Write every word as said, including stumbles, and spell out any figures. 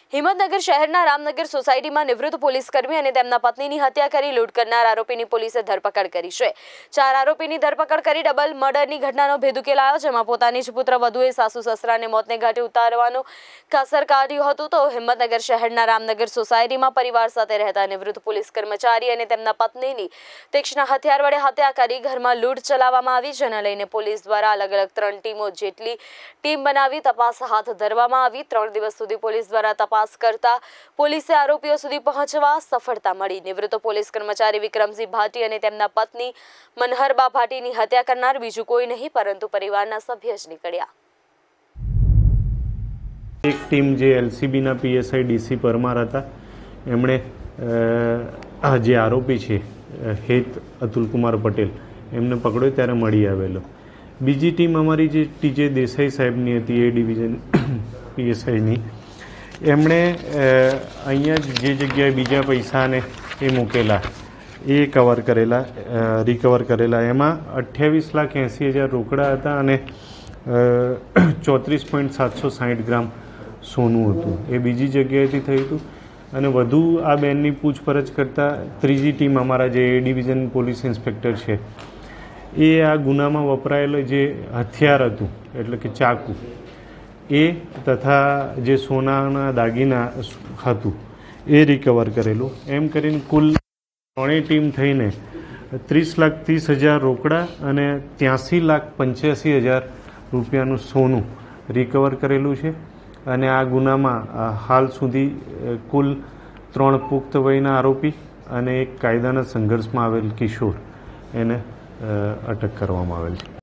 હિંમતનગર શહેરના રામનગર સોસાયટીમાં નિવૃત્ત પોલીસકર્મી અને તેમના પત્નીની હત્યા કરી લૂંટ કરનાર આરોપીની પોલીસે ધરપકડ કરી છે। ચાર આરોપીની ધરપકડ કરી ડબલ મર્ડરની ઘટનાનો ભેદ ઉકેલાયો, જેમાં પોતાની જ પુત્ર વધુએ સાસુ સસરાને મોતને ઘાટે ઉતારવાનું કાસર કાઢ્યું હતું। તો હિંમતનગર શહેરના રામનગર સોસાયટીમાં પરિવાર સાથે રહેતા નિવૃત્ત પોલીસ કર્મચારી અને તેમના પત્નીની તીક્ષ્ણ હથિયાર વડે હત્યા કરી ઘરમાં લૂંટ ચલાવવામાં આવી, જેને લઈને પોલીસ દ્વારા અલગ અલગ ત્રણ ટીમો જેટલી ટીમ બનાવી તપાસ હાથ ધરવામાં આવી। ત્રણ દિવસ સુધી પોલીસ દ્વારા તપાસ કરતા પોલીસે આરોપીઓ સુધી પહોંચવા સફળતા મળી। નિવૃત્ત પોલીસ કર્મચારી વિક્રમસિંહ ભાટી અને તેમના પત્ની મનહરબા ભાટીની હત્યા કરનાર બીજું કોઈ નહીં પરંતુ પરિવારના સભ્ય જ નીકળ્યા। એક ટીમ જે એલસીબી ના પીએસઆઈ ડીસી પરમાર હતા, એમણે જે આરોપી છે હેત અતુલકુમાર પટેલ એમને પકડ્યો ત્યારે મળી આવેલો। બીજી ટીમ અમારી જે ટીજે દેસાઈ સાહેબની હતી, એ ડિવિઝન પીએસઆઈની, એમણે અહીંયા જે જગ્યાએ બીજા પૈસાને એ મૂકેલા એ કવર કરેલા રિકવર કરેલા એમાં અઠ્યાવીસ લાખ એંસી હજાર રોકડા હતા અને ચોત્રીસ પોઈન્ટ સાતસો સાઠ ગ્રામ સોનું હતું, એ બીજી જગ્યાએથી થયું હતું। અને વધુ આ બેનની પૂછપરછ કરતાં ત્રીજી ટીમ અમારા જે એ ડિવિઝન પોલીસ ઇન્સ્પેક્ટર છે, એ આ ગુનામાં વપરાયેલો જે હથિયાર હતું એટલે કે ચાકુ એ તથા જે સોનાના દાગીના હતું એ રિકવર કરેલું। એમ કરીને કુલ ત્રણેય ટીમ થઈને ત્રીસ લાખ ત્રીસ હજાર રોકડા અને ત્યાંસી લાખ પંચ્યાસી હજાર રૂપિયાનું સોનું રિકવર કરેલું છે। અને આ ગુનામાં હાલ સુધી કુલ ત્રણ પુખ્ત વયના આરોપી અને એક કાયદાના સંઘર્ષમાં આવેલ કિશોર એને અટક કરવામાં આવેલ છે।